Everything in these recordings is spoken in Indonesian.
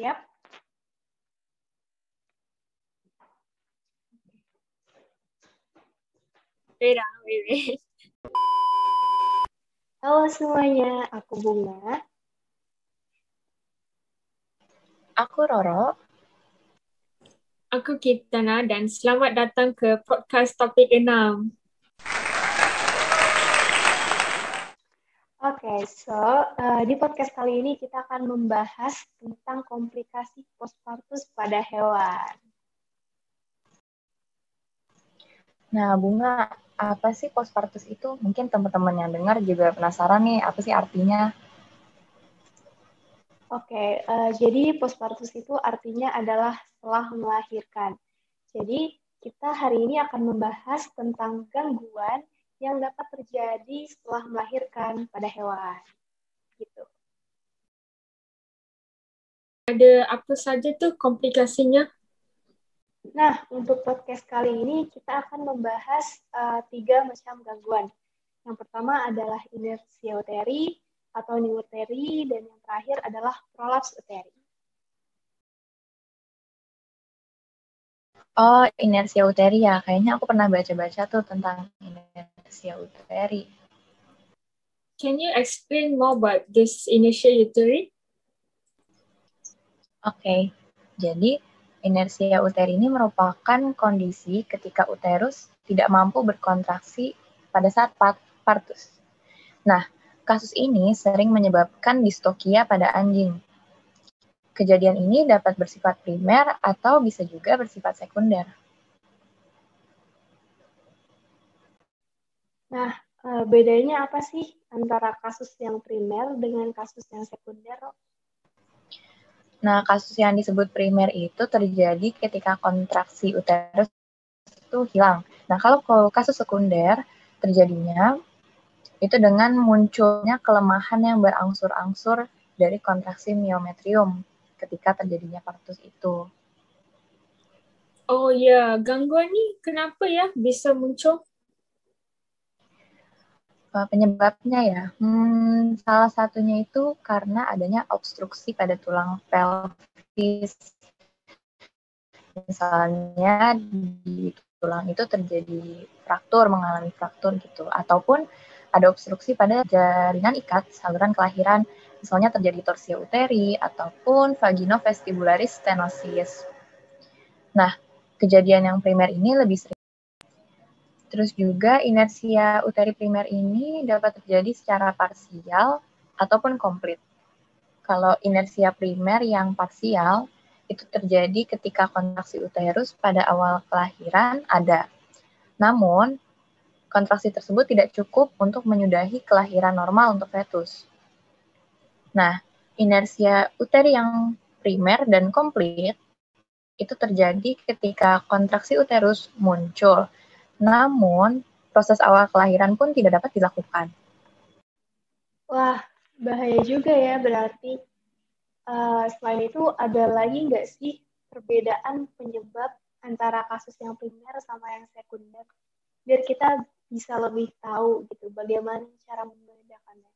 Siap? Beda, Wiwi. Halo semuanya, aku Bunga. Aku Roro. Aku Kirtana dan selamat datang ke podcast topik 6. Oke, di podcast kali ini kita akan membahas tentang komplikasi postpartus pada hewan. Nah, Bunga, apa sih postpartus itu? Mungkin teman-teman yang dengar juga penasaran nih, apa sih artinya? Oke, jadi postpartus itu artinya adalah setelah melahirkan. Jadi kita hari ini akan membahas tentang gangguan yang dapat terjadi setelah melahirkan pada hewan. Gitu. Ada apa saja tuh komplikasinya? Nah, untuk podcast kali ini kita akan membahas 3 macam gangguan. Yang pertama adalah inersia uteri atau new uteri, dan yang terakhir adalah prolaps uteri. Oh, inersia uteri ya. Kayaknya aku pernah baca-baca tuh tentang inersia uteri. Can you explain more about this inertia uteri? Oke, jadi inersia uteri ini merupakan kondisi ketika uterus tidak mampu berkontraksi pada saat partus. Nah, kasus ini sering menyebabkan distokia pada anjing. Kejadian ini dapat bersifat primer atau bisa juga bersifat sekunder. Nah, bedanya apa sih antara kasus yang primer dengan kasus yang sekunder? Nah, kasus yang disebut primer itu terjadi ketika kontraksi uterus itu hilang. Nah, kalau kasus sekunder terjadinya itu dengan munculnya kelemahan yang berangsur-angsur dari kontraksi miometrium ketika terjadinya partus itu. Oh ya, gangguan ni kenapa ya bisa muncul? Penyebabnya ya, salah satunya itu karena adanya obstruksi pada tulang pelvis. Misalnya di tulang itu terjadi mengalami fraktur gitu, ataupun ada obstruksi pada jaringan ikat saluran kelahiran, misalnya terjadi torsia uteri ataupun vaginovestibularis stenosis. Nah, kejadian yang primer ini lebih sering. Terus juga inersia uteri primer ini dapat terjadi secara parsial ataupun komplit. Kalau inersia primer yang parsial itu terjadi ketika kontraksi uterus pada awal kelahiran ada. Namun, kontraksi tersebut tidak cukup untuk menyudahi kelahiran normal untuk fetus. Nah, inersia uteri yang primer dan komplit itu terjadi ketika kontraksi uterus muncul, namun proses awal kelahiran pun tidak dapat dilakukan. Wah, bahaya juga ya berarti. Selain itu, ada lagi nggak sih perbedaan penyebab antara kasus yang primer sama yang sekunder? Biar kita bisa lebih tahu gitu bagaimana cara membedakannya.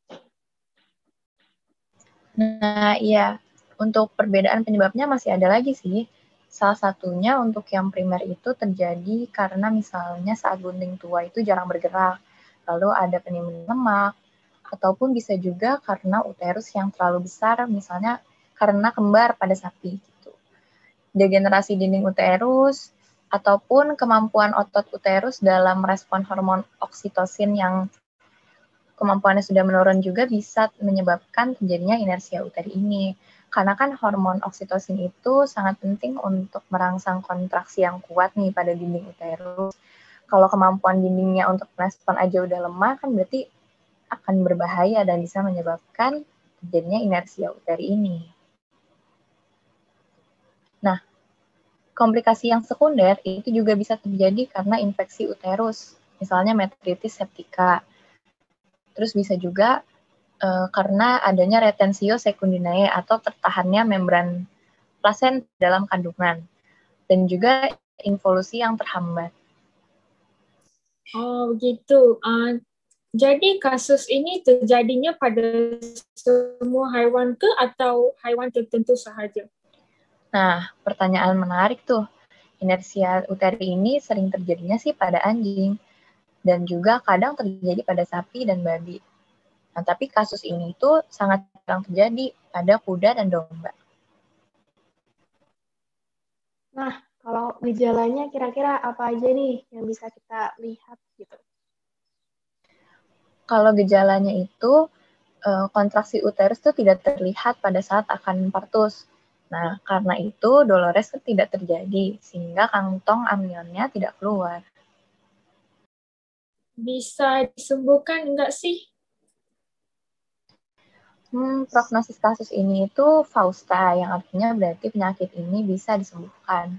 Nah, iya. Untuk perbedaan penyebabnya masih ada lagi sih. Salah satunya untuk yang primer itu terjadi karena misalnya saat gunting tua itu jarang bergerak, lalu ada penimbunan lemak, ataupun bisa juga karena uterus yang terlalu besar, misalnya karena kembar pada sapi gitu. Degenerasi dinding uterus, ataupun kemampuan otot uterus dalam respon hormon oksitosin yang kemampuannya sudah menurun juga bisa menyebabkan terjadinya inersia uteri ini. Karena kan hormon oksitosin itu sangat penting untuk merangsang kontraksi yang kuat nih pada dinding uterus. Kalau kemampuan dindingnya untuk merespon aja udah lemah, kan berarti akan berbahaya dan bisa menyebabkan terjadinya inersia uteri ini. Nah, komplikasi yang sekunder itu juga bisa terjadi karena infeksi uterus, misalnya metritis septica. Terus bisa juga karena adanya retensio secundinae atau tertahannya membran plasenta dalam kandungan, dan juga involusi yang terhambat. Oh begitu. Jadi kasus ini terjadinya pada semua haiwan ke atau haiwan tertentu sahaja? Nah, pertanyaan menarik tuh. Inersia uteri ini sering terjadinya sih pada anjing, dan juga kadang terjadi pada sapi dan babi. Nah, tapi kasus ini tuh sangat jarang terjadi pada kuda dan domba. Nah, kalau gejalanya kira-kira apa aja nih yang bisa kita lihat gitu? Kalau gejalanya itu, kontraksi uterus itu tidak terlihat pada saat akan partus. Nah, karena itu Dolores tidak terjadi, sehingga kantong amnionnya tidak keluar. Bisa disembuhkan enggak sih? Prognosis kasus ini itu Fausta, yang artinya berarti penyakit ini bisa disembuhkan.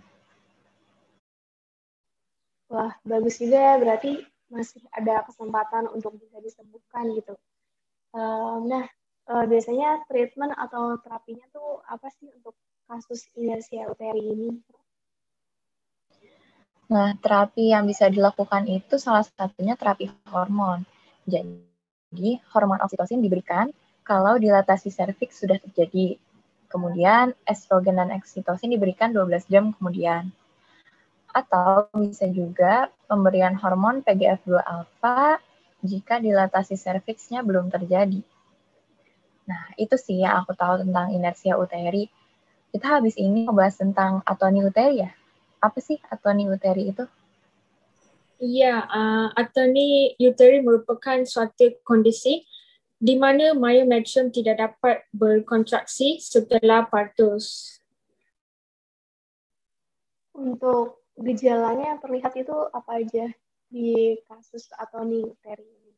Wah, bagus juga ya, berarti masih ada kesempatan untuk bisa disembuhkan gitu. Nah, biasanya treatment atau terapinya tuh apa sih untuk kasus inersia uteri ini? Nah, terapi yang bisa dilakukan itu salah satunya terapi hormon. Jadi, hormon oksitosin diberikan kalau dilatasi serviks sudah terjadi. Kemudian, estrogen dan oksitosin diberikan 12 jam kemudian. Atau bisa juga pemberian hormon PGF2 alfa jika dilatasi serviksnya belum terjadi. Nah, itu sih yang aku tahu tentang inersia uteri. Kita habis ini membahas tentang atoni uteri ya? Apa sih atoni uteri itu? Ya, atoni uteri merupakan suatu kondisi di mana myometrium tidak dapat berkontraksi setelah partus. Untuk gejalanya yang terlihat itu apa aja di kasus atoni uteri ini?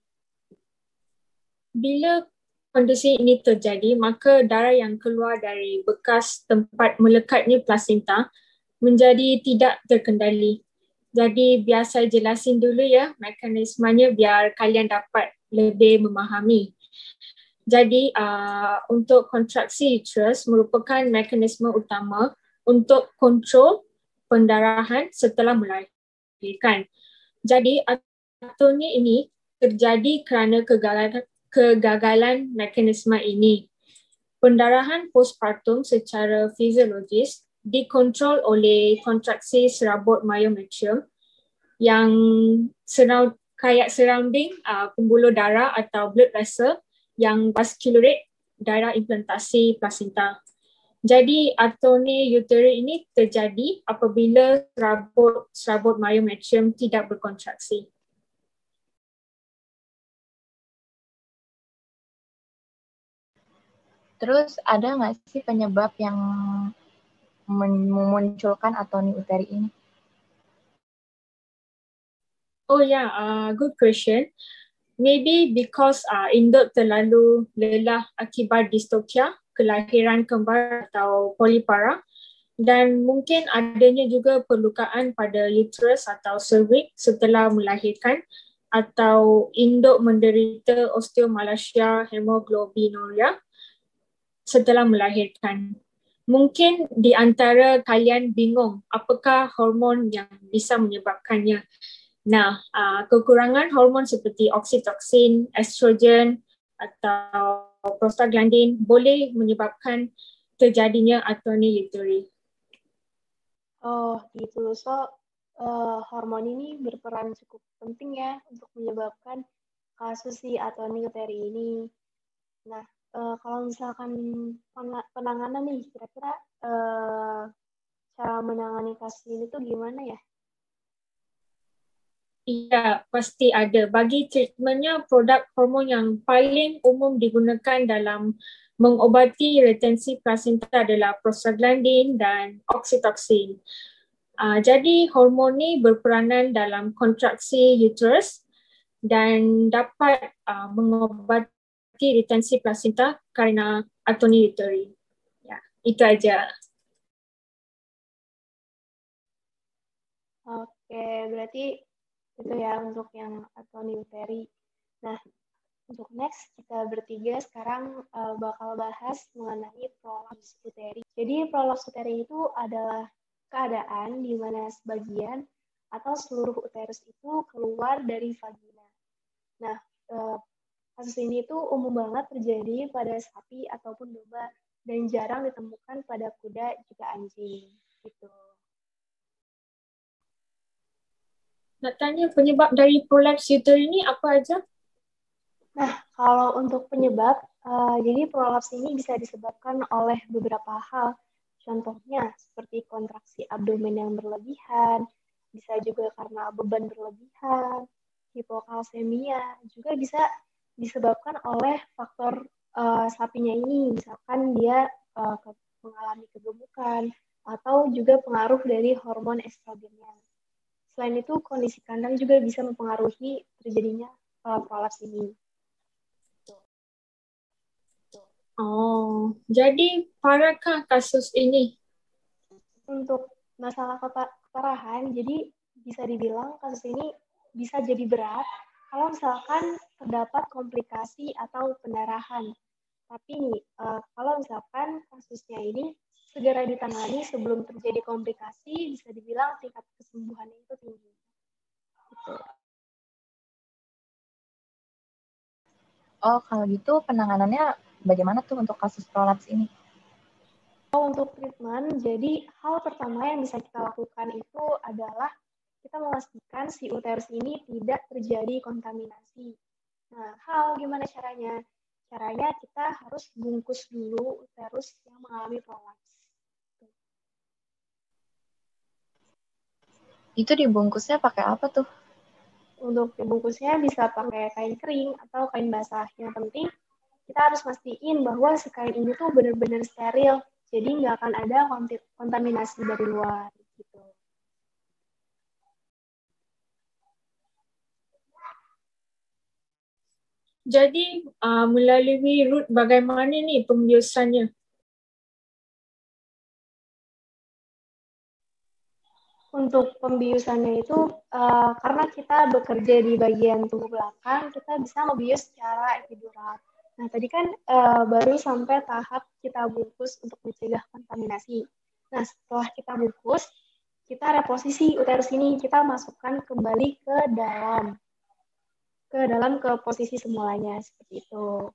Bila kondisi ini terjadi, maka darah yang keluar dari bekas tempat melekatnya plasenta menjadi tidak terkendali. Jadi biar saya jelasin dulu ya mekanismenya biar kalian dapat lebih memahami. Jadi untuk kontraksi uterus merupakan mekanisme utama untuk kontrol pendarahan setelah melahirkan. Jadi atoni ini terjadi kerana kegagalan mekanisme ini. Pendarahan postpartum secara fisiologis dikontrol oleh kontraksi serabut myometrium yang surrounding pembuluh darah atau blood vessel yang vasculate daerah implantasi plasenta. Jadi atoni uteri ini terjadi apabila serabut myometrium tidak berkontraksi. Terus ada nggak sih penyebab yang memunculkan atoni uteri ini? Oh ya, good question. Maybe because induk terlalu lelah akibat distocia, kelahiran kembar atau polipara, dan mungkin adanya juga perlukaan pada uterus atau cervix setelah melahirkan, atau induk menderita osteomalacia hemoglobinuria setelah melahirkan. Mungkin di antara kalian bingung apakah hormon yang bisa menyebabkannya. Nah, kekurangan hormon seperti oksitoksin, estrogen atau prostaglandin boleh menyebabkan terjadinya atoni uteri. Oh, gitu. So, hormon ini berperan cukup penting ya untuk menyebabkan kasus si atoni uteri ini. Nah, kalau misalkan penanganan nih, kira-kira cara menangani kasus ini tuh gimana ya? Iya, pasti ada. Bagi treatmentnya, produk hormon yang paling umum digunakan dalam mengobati retensi plasenta adalah prostaglandin dan oksitoksin. Jadi hormon ini berperanan dalam kontraksi uterus dan dapat mengobati retensi plasenta kerana atoni uteri. Ya, itu aja. Oke, berarti itu ya untuk yang atoni uteri. Nah, untuk next kita bertiga sekarang bakal bahas mengenai prolaps uteri. Jadi prolaps uteri itu adalah keadaan di mana sebagian atau seluruh uterus itu keluar dari vagina. Nah, kasus ini tuh umum banget terjadi pada sapi ataupun domba dan jarang ditemukan pada kuda juga anjing gitu. Nak tanya penyebab dari prolapse uterine ini apa aja? Nah, kalau untuk penyebab, jadi prolaps ini bisa disebabkan oleh beberapa hal. Contohnya seperti kontraksi abdomen yang berlebihan, bisa juga karena beban berlebihan, hipokalsemia, juga bisa disebabkan oleh faktor sapinya ini, misalkan dia mengalami kegemukan, atau juga pengaruh dari hormon estrogennya. Selain itu, kondisi kandang juga bisa mempengaruhi terjadinya prolaps ini. Oh, jadi parakah kasus ini? Untuk masalah keparahan, jadi bisa dibilang kasus ini bisa jadi berat kalau misalkan terdapat komplikasi atau pendarahan. Tapi nih, kalau misalkan kasusnya ini segera ditangani sebelum terjadi komplikasi, bisa dibilang tingkat kesembuhannya itu tinggi. Gitu. Oh, kalau gitu penanganannya bagaimana tuh untuk kasus prolaps ini? Untuk treatment, jadi hal pertama yang bisa kita lakukan itu adalah kita memastikan si uterus ini tidak terjadi kontaminasi. Nah, gimana caranya? Caranya kita harus bungkus dulu uterus yang mengalami prolaps. Itu dibungkusnya pakai apa tuh? Untuk dibungkusnya bisa pakai kain kering atau kain basah. Yang penting kita harus pastiin bahwa si kain ini tuh benar-benar steril. Jadi nggak akan ada kontaminasi dari luar. Gitu. Jadi melalui route bagaimana nih pembiusannya? Untuk pembiusannya itu karena kita bekerja di bagian tubuh belakang, kita bisa membius secara epidural. Nah, tadi kan baru sampai tahap kita bungkus untuk mencegah kontaminasi. Nah, setelah kita bungkus, kita reposisi uterus ini, kita masukkan kembali ke dalam ke posisi semulanya seperti itu.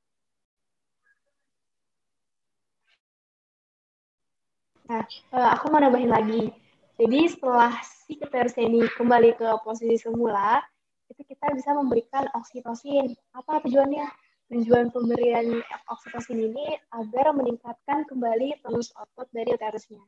Nah, aku mau nambahin lagi. Jadi setelah si uterus ini kembali ke posisi semula, itu kita bisa memberikan oksitosin. Apa tujuannya? Tujuan pemberian oksitosin ini agar meningkatkan kembali tonus otot dari uterusnya.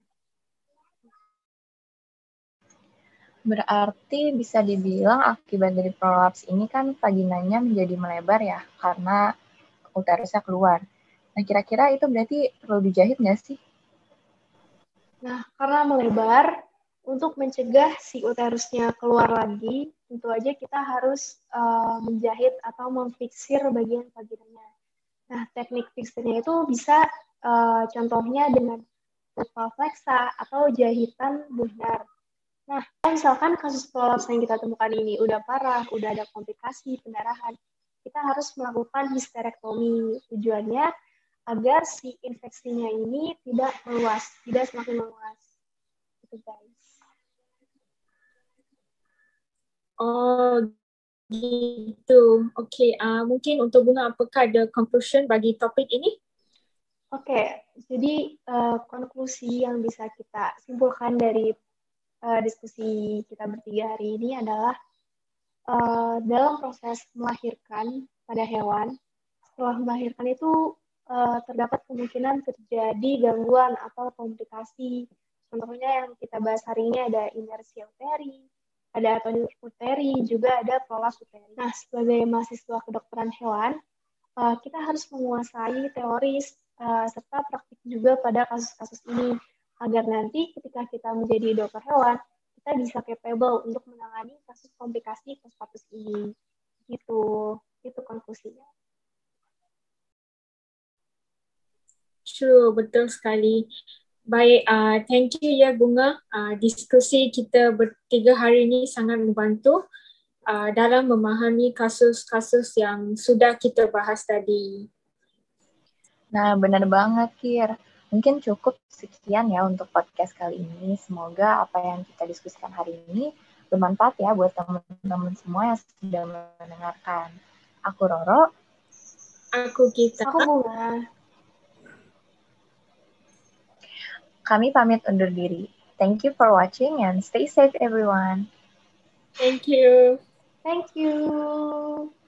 Berarti bisa dibilang akibat dari prolaps ini kan vaginanya menjadi melebar ya, karena uterusnya keluar. Nah, kira-kira itu berarti perlu dijahit nggak sih? Nah, karena melebar, untuk mencegah si uterusnya keluar lagi, tentu aja kita harus menjahit atau memfiksir bagian vaginanya. Nah, teknik fiksirnya itu bisa contohnya dengan valveksa atau jahitan bundar. Nah, kalau misalkan kasus prolaps yang kita temukan ini udah parah, udah ada komplikasi pendarahan, kita harus melakukan histerektomi. Tujuannya agar si infeksinya ini tidak meluas, tidak semakin meluas. Itu guys. Oh, gitu. Okey, mungkin untuk Bunga, apakah ada conclusion bagi topik ini? Oke, jadi konklusi yang bisa kita simpulkan dari diskusi kita bertiga hari ini adalah dalam proses melahirkan pada hewan, setelah melahirkan itu terdapat kemungkinan terjadi gangguan atau komplikasi. Contohnya yang kita bahas hari ini ada inersia uteri, ada atonik uteri, juga ada prolaps uteri. Nah, sebagai mahasiswa kedokteran hewan, kita harus menguasai teoris serta praktik juga pada kasus-kasus ini agar nanti ketika kita menjadi dokter hewan, kita bisa capable untuk menangani kasus komplikasi postpartum ini. Gitu, itu konklusinya. True, betul sekali. Baik, thank you ya Bunga. Diskusi kita bertiga hari ini sangat membantu dalam memahami kasus-kasus yang sudah kita bahas tadi. Nah, benar banget, Kir. Mungkin cukup sekian ya untuk podcast kali ini. Semoga apa yang kita diskusikan hari ini bermanfaat ya buat teman-teman semua yang sudah mendengarkan. Aku Roro. Aku Gita. Aku Bunga. Kami pamit undur diri. Thank you for watching and stay safe everyone. Thank you. Thank you.